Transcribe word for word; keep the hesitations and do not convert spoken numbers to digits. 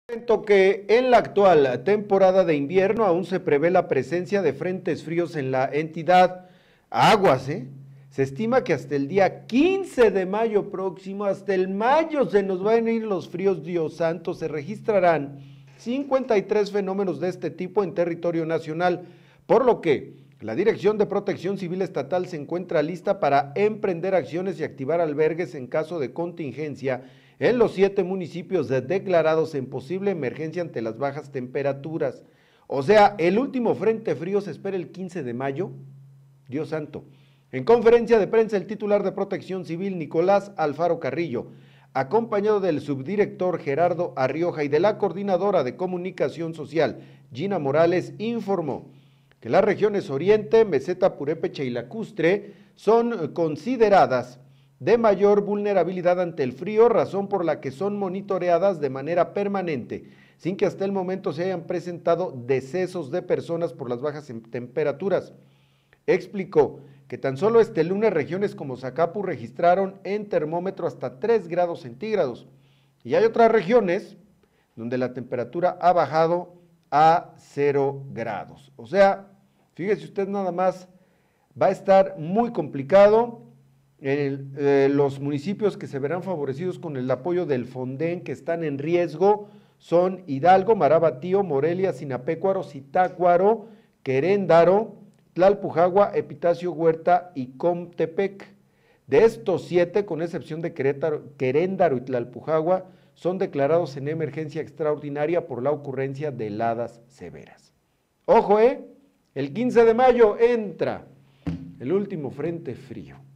Comento que en la actual temporada de invierno aún se prevé la presencia de frentes fríos en la entidad. Aguas, ¿eh? Se estima que hasta el día quince de mayo próximo, hasta el mayo se nos van a ir los fríos, Dios santo, se registrarán cincuenta y tres fenómenos de este tipo en territorio nacional, por lo que la Dirección de Protección Civil Estatal se encuentra lista para emprender acciones y activar albergues en caso de contingencia en los siete municipios declarados en posible emergencia ante las bajas temperaturas. O sea, el último frente frío se espera el quince de mayo. Dios santo. En conferencia de prensa, el titular de Protección Civil, Nicolás Alfaro Carrillo, acompañado del subdirector Gerardo Arrioja y de la coordinadora de comunicación social, Gina Morales, informó que las regiones Oriente, Meseta Purépecha y Lacustre son consideradas de mayor vulnerabilidad ante el frío, razón por la que son monitoreadas de manera permanente, sin que hasta el momento se hayan presentado decesos de personas por las bajas temperaturas. Explicó que tan solo este lunes regiones como Zacapu registraron en termómetro hasta tres grados centígrados, y hay otras regiones donde la temperatura ha bajado a cero grados. O sea, fíjese usted nada más, va a estar muy complicado. El, eh, los municipios que se verán favorecidos con el apoyo del Fonden, que están en riesgo, son Hidalgo, Marabatío, Morelia, Sinapecuaro, Zitácuaro, Queréndaro, Tlalpujagua, Epitacio Huerta y Comtepec. De estos siete, con excepción de Querétaro, Queréndaro y Tlalpujagua, son declarados en emergencia extraordinaria por la ocurrencia de heladas severas. Ojo, eh, el quince de mayo entra el último frente frío.